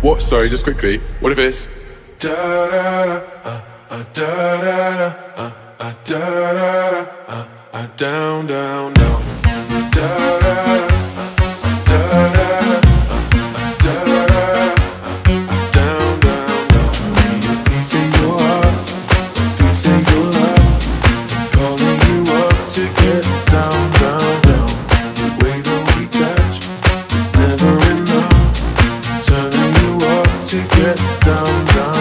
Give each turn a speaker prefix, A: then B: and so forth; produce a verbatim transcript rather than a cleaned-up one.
A: What? Sorry, just quickly. What if it's da da da uh, uh, da da da uh, uh, da da da uh, uh, down down down da da da uh, da da da uh, uh, da da da uh, down down down. Be a piece of your heart, a piece of your love, calling you up to get down down down. The way that we touch, it's never enough. Turning you up to get down, down.